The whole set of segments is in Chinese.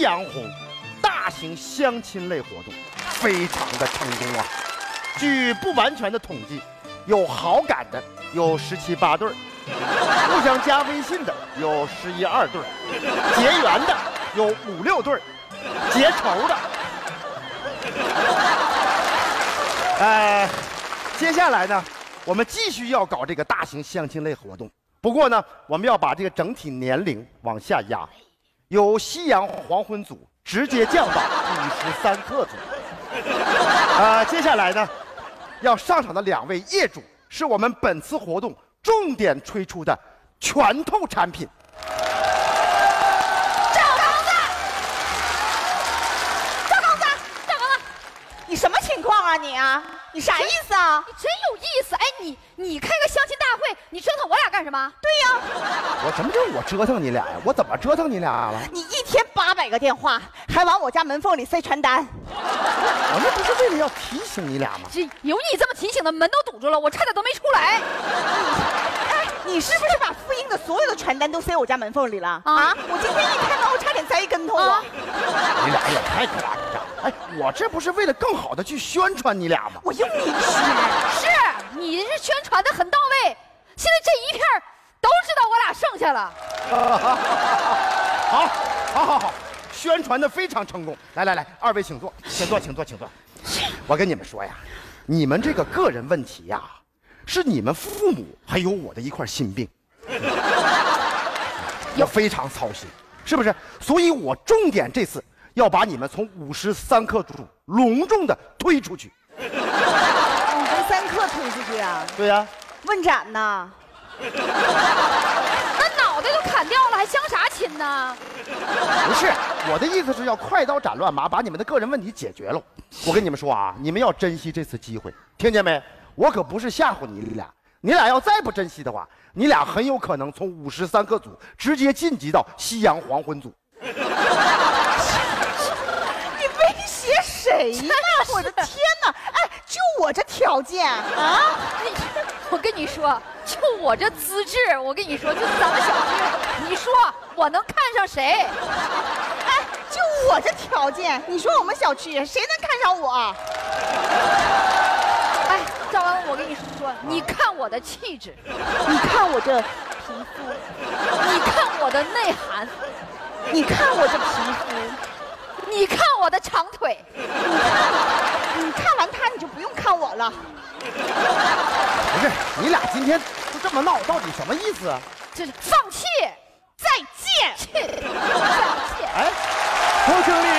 洋红大型相亲类活动，非常的成功啊！据不完全的统计，有好感的有17、18对，互相加微信的有11、12对，结缘的有5、6对，结仇的。接下来呢，我们继续要搞这个大型相亲类活动。不过呢，我们要把这个整体年龄往下压，由夕阳黄昏组直接降到53克组。接下来呢，要上场的2位业主是我们本次活动重点推出的拳头产品。 你什么情况啊你啊？你啥意思啊？ 你真有意思！哎，你开个相亲大会，你折腾我俩干什么？ 对呀， 我什么叫我折腾你俩呀？我怎么折腾你俩了？ 你1天800个电话，还往我家门缝里塞传单。 我那不是为了要提醒你俩吗？ 这有你这么提醒的，门都堵住了，我差点都没出来。 哎，你是不是把妇婴的所有的传单都塞我家门缝里了啊？我今天一开门，我差点栽一跟头啊！ 你俩也太夸张了！哎，我这不是为了更好的去宣传你俩吗？ 我用你宣， 是你是宣传的很到位，现在这一片都知道我俩剩下了。 好，宣传的非常成功。来，二位请坐，请坐。我跟你们说呀，你们这个个人问题呀，是你们父母还有我的一块心病，我非常操心，是不是？所以我重点这次要把你们从53克组隆重的推出去。 53克推出去啊？ 对呀。 问斩呐？ 那脑袋都砍掉了，还相啥亲呢？ 不是，我的意思是要快刀斩乱麻，把你们的个人问题解决了。我跟你们说啊，你们要珍惜这次机会，听见没？我可不是吓唬你俩，你俩要再不珍惜的话，你俩很有可能从53克组直接晋级到夕阳黄昏组。 你威胁谁呢？我的天哪！哎，就我这条件啊！ 我跟你说，就我这资质，我跟你说，就是咱们小区，你说我能看上谁？ 哎，就我这条件，你说我们小区谁能看上我？ 哎，赵文，我跟你说，你看我的气质， 你看我这皮肤， 你看我的内涵， 你看我这皮肤， 你看我的长腿， 你看完他你就不用看我了。 不是，你俩今天就这么闹，到底什么意思啊？ 这是放弃， 再见， 再见。 哎， 周经理，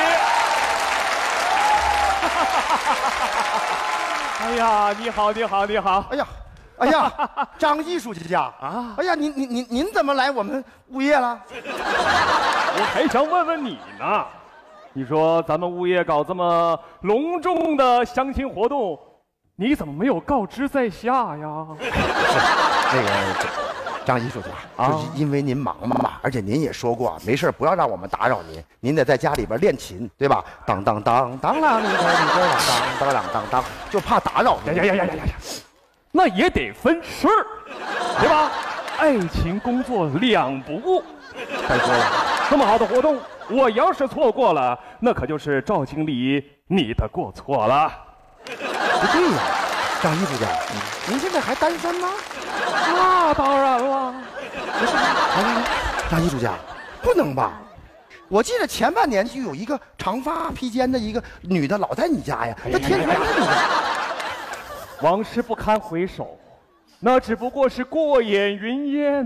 哎呀，你好。 哎呀，张艺术家啊！哎呀，您怎么来我们物业了？ 我还想问问你呢，你说咱们物业搞这么隆重的相亲活动，你怎么没有告知在下呀？ 那个张艺术家就是因为您忙嘛，而且您也说过，没事不要让我们打扰您，您得在家里边练琴，对吧？当啷当当啷当，就怕打扰您。 呀，那也得分事儿，对吧？爱情工作两不误。再说了，这么好的活动，我要是错过了，那可就是赵经理你的过错了。 不对呀，张艺术家，您现在还单身吗？ 那当然了。 不是，来，张艺术家，不能吧？我记得前半年就有一个长发披肩的一个女的老在你家呀，那天天在你家。 往事不堪回首，那只不过是过眼云烟。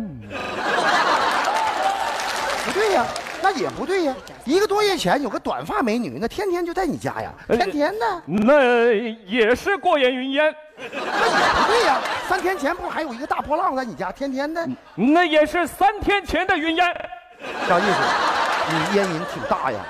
不对呀，那也不对呀。1个多月前有个短发美女，那天天就在你家呀，天天的。 那也是过眼云烟。 那也不对呀，3天前不还有一个大波浪在你家，天天的。 那也是3天前的云烟。 张艺术，你烟瘾挺大呀。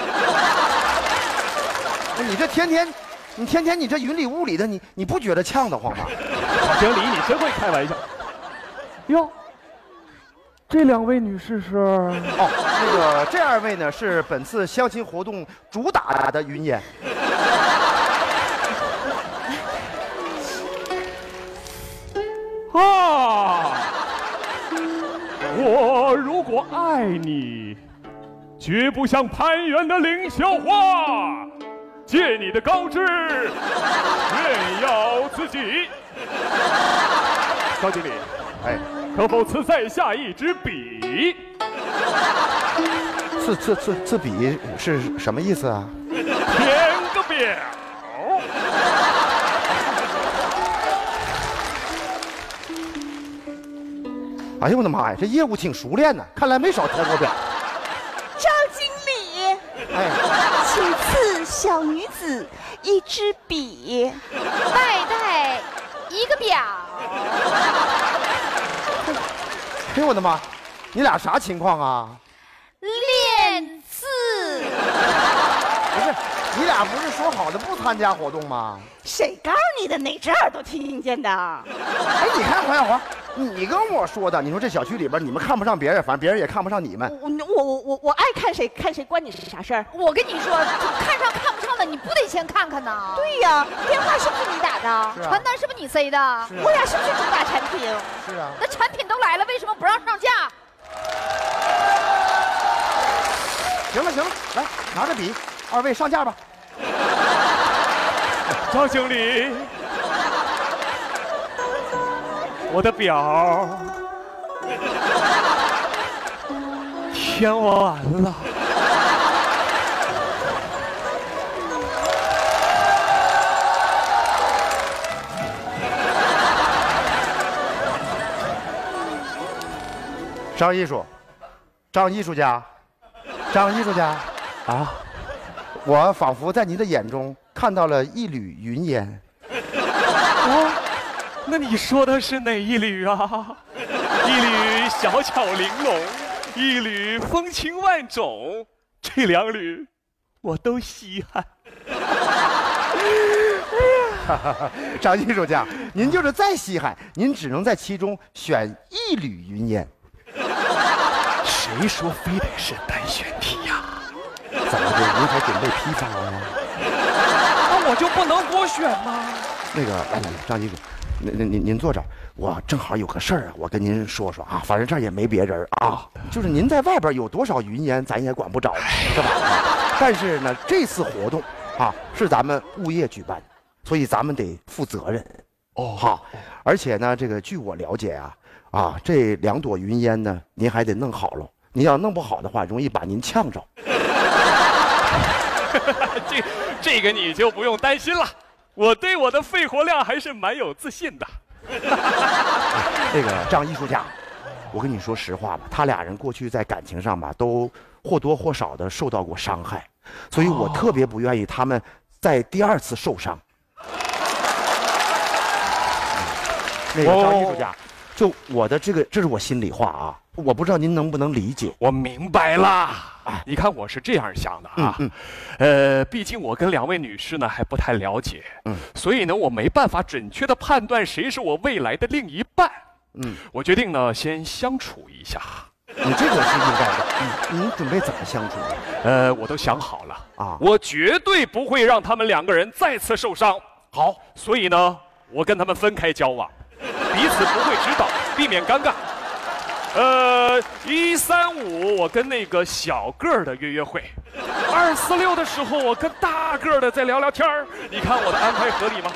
你这天天你这云里雾里的，你不觉得呛得慌吗？ 经理，你真会开玩笑。哟，这2位女士是？ 哦，那个这2位呢是本次相亲活动主打的云烟。 啊！我如果爱你， 绝不像攀援的凌笑话，借你的高枝炫耀自己。张经理， 哎， 可否赐在下一支笔？ 字笔是什么意思啊？ 填个表。 哎呦我的妈呀，这业务挺熟练呢，看来没少填过表。 张经理， 哎， 请赐小女子一支笔。 带一个表。 哎呦我的妈，你俩啥情况啊？ 练字。 不是，你俩不是说好的不参加活动吗？ 谁告诉你的？哪只耳朵听见的？ 哎，你看黄小华，你跟我说的，你说这小区里边你们看不上别人，反正别人也看不上你们。 我爱看谁看谁，关你啥事儿？ 我跟你说，看上看不上的，你不得先看看呐？ 对呀，电话是不是你打的？ 是啊传单是不是你塞的？ 我俩是不是主打产品？ 是啊。 那产品都来了，为什么不让上架？ 行了，来拿着笔，二位上架吧。 张经理，我的表填完了。 张艺术家啊，我仿佛在您的眼中看到了一缕云烟。 哦，那你说的是哪一缕啊？一缕小巧玲珑，一缕风情万种，这两缕我都稀罕。 张艺术家，您就是再稀罕，您只能在其中选一缕云烟。 谁说非得是单选题呀？ 怎么的？您还准备批发呀？ 那我就不能多选吗？ 那个，张艺术，您坐这儿，我正好有个事儿啊，我跟您说说啊。反正这儿也没别人啊，就是您在外边有多少云烟，咱也管不着，是吧？但是呢，这次活动啊是咱们物业举办的，所以咱们得负责任。哦，好，而且呢，这个据我了解啊，这2朵云烟呢，您还得弄好了。您要弄不好的话，容易把您呛着。 这个你就不用担心了，我对我的肺活量还是蛮有自信的。 那个张艺术家，我跟你说实话吧，他俩人过去在感情上吧，都或多或少的受到过伤害，所以我特别不愿意他们在第2次受伤。那个张艺术家，就我的这是我心里话啊，我不知道您能不能理解。 我明白了，你看我是这样想的啊，毕竟我跟2位女士呢还不太了解，所以呢我没办法准确的判断谁是我未来的另一半，我决定呢先相处一下。 你这个是应该的，你准备怎么相处？ 我都想好了啊， 我绝对不会让他们2个人再次受伤。好，所以呢我跟他们分开交往，彼此不会指导，避免尴尬。1、3、5我跟那个小个儿的约会，2、4、6的时候我跟大个儿的再聊聊天儿。你看我的安排合理吗？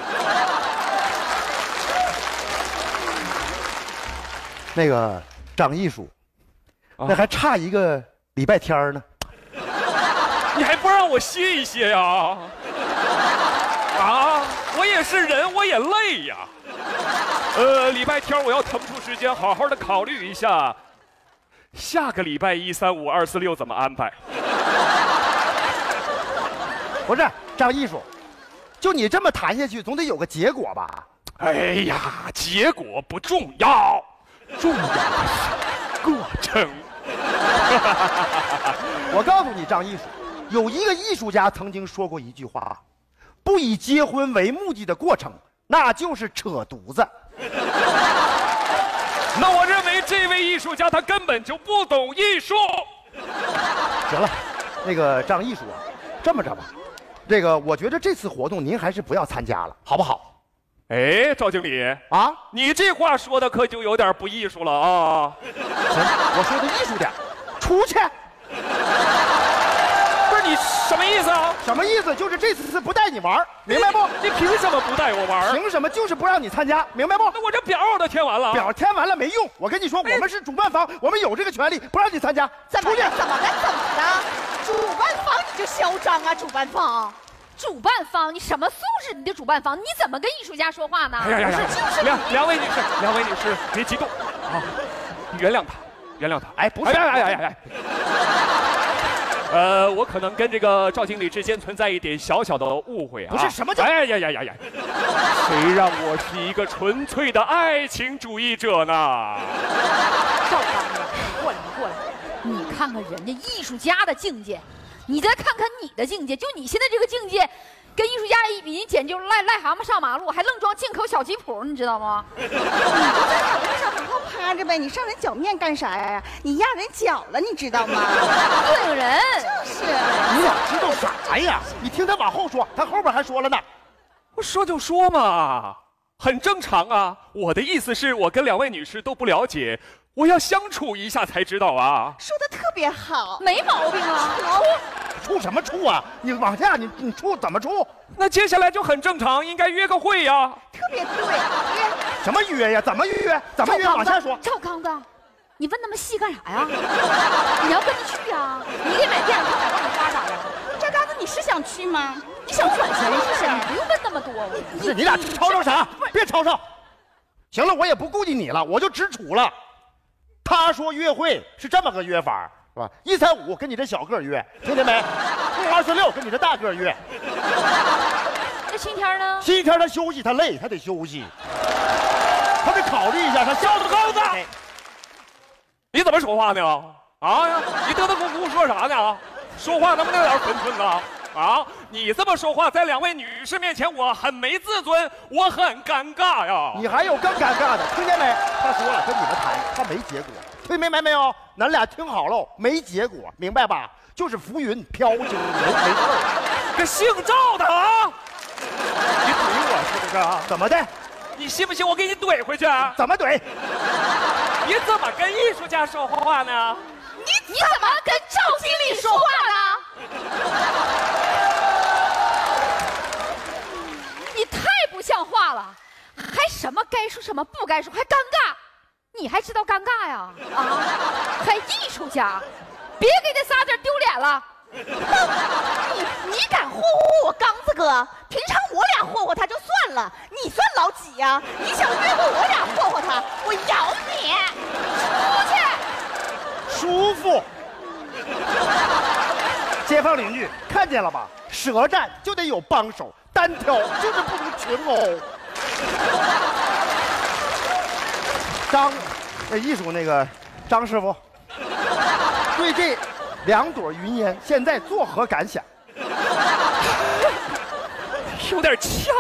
那个张艺术，那还差1个礼拜天呢。 你还不让我歇一歇呀？啊，我也是人，我也累呀。礼拜天我要腾出时间，好好的考虑一下，下个礼拜1、3、5、2、4、6怎么安排？ 不是张艺术，就你这么谈下去，总得有个结果吧？ 哎呀，结果不重要，重要的是过程。 我告诉你，张艺术，有一个艺术家曾经说过一句话：不以结婚为目的的过程，那就是扯犊子。 那我认为这位艺术家他根本就不懂艺术。 行了，那个张艺术啊，这么着吧，这个我觉得这次活动您还是不要参加了，好不好？ 哎，赵经理啊，你这话说的可就有点不艺术了啊。 行，我说的艺术点，出去。 什么意思啊？ 什么意思？就是这次不带你玩，明白不？ 你凭什么不带我玩？ 凭什么？就是不让你参加，明白不？ 那我这表我都填完了。 表填完了没用，我跟你说，我们是主办方，我们有这个权利，不让你参加。出去！ 怎么的？主办方你就嚣张啊！主办方， 你什么素质？你的主办方，你怎么跟艺术家说话呢？ 哎呀，两位女士，别激动啊，原谅他。 哎，不是， 哎。我可能跟这个赵经理之间存在一点小小的误会啊。 不是什么叫？ 哎呀！谁让我是一个纯粹的爱情主义者呢？ 赵刚啊，过来，你看看人家艺术家的境界，你再看看你的境界，就你现在这个境界，跟艺术家一比，你简直就癞蛤蟆上马路，还愣装进口小吉普，你知道吗？ 你就在马路上好好趴着呗，你上人脚面干啥呀？你压人脚了，你知道吗？ 膈应人。 就是。 你俩知道啥呀？你听他往后说，他后边还说了呢。 我说就说嘛，很正常啊。我的意思是我跟两位女士都不了解，我要相处一下才知道啊。 说的特别好， 没毛病啊。 处什么处啊？你往下，你处怎么处？ 那接下来就很正常，应该约个会呀。 特别对，约什么约呀？怎么约？怎么约？往下说。 赵刚子，你问那么细干啥呀？你要跟着去呀？你给买电影票买爆米花咋的？ 赵刚子，你是想去吗？ 你想赚钱是不是？你不用问那么多。 不是你俩吵吵啥？别吵吵。行了，我也不顾及你了，我就只处了。他说约会是这么个约法，是吧？135跟你这小个约，听见没？26跟你这大个约。 那星期天呢？ 星期天他休息，他累，他得休息，他得考虑一下。他笑的高子， 你怎么说话呢？啊，你嘚嘚咕咕说啥呢？说话能不能有点分寸呢？啊，你这么说话，在两位女士面前，我很没自尊，我很尴尬呀。 你还有更尴尬的，听见没？他说了，跟你们谈，他没结果，听明白没有？咱俩听好喽，没结果，明白吧？就是浮云飘就没事儿。 个姓赵的啊！你怼我是不是？ 怎么的？ 你信不信我给你怼回去？ 怎么怼？ 你怎么跟艺术家说话呢？ 你怎么跟赵经理说话呢？你太不像话了，还什么该说什么不该说，还尴尬，你还知道尴尬呀？啊，还艺术家，别给这仨字丢脸了。 你敢霍霍我刚子哥？平常我俩霍霍他就算了，你算老几呀？你想越过我俩霍霍他，我咬你！出去！ 舒服。街坊邻居看见了吧？舌战就得有帮手，单挑就是不如群殴。艺术那个张师傅，对这2朵云烟现在作何感想？ 有点呛。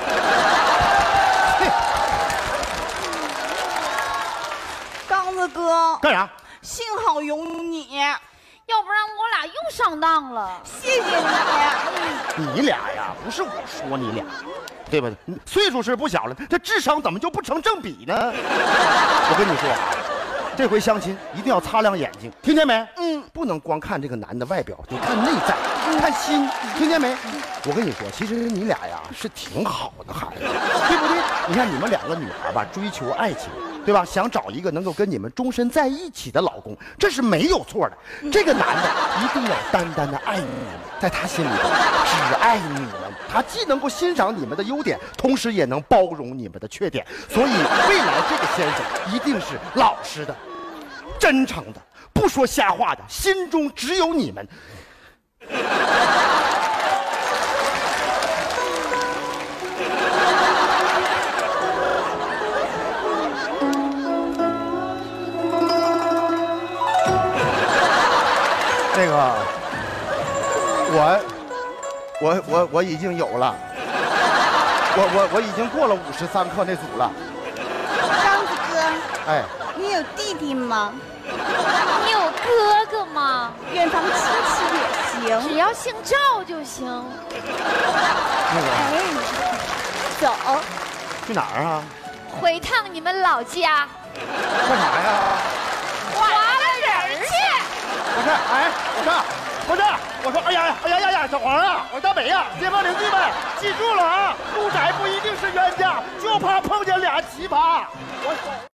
刚子哥， 干啥？ 幸好有你， 要不然我俩又上当了。 谢谢你。 你俩呀，不是我说你俩，对吧？岁数是不小了，这智商怎么就不成正比呢？我跟你说啊，这回相亲一定要擦亮眼睛，听见没？不能光看这个男的外表，得看内在，看心，听见没？我跟你说，其实你俩呀是挺好的孩子，对不对？你看你们2个女孩吧，追求爱情，对吧？想找一个能够跟你们终身在一起的老公，这是没有错的。这个男的一定要单单的爱你们，在他心里只爱你们。他既能够欣赏你们的优点，同时也能包容你们的缺点。所以未来这个先生一定是老实的、真诚的，不说瞎话的，心中只有你们。那个，我已经有了，我已经过了53克那组了。 刚子哥， 哎， 你有弟弟吗？ 你有哥哥吗？ 远房亲戚也行， 只要姓赵就行。 那个， 哎，走， 去哪儿啊？ 回趟你们老家。 干啥呀？ 划拉人去。 不是，哎，我说，哎呀， 小黄啊，我是大北呀，街坊邻居们，记住了啊，住宅不一定是冤家，就怕碰见俩奇葩。我。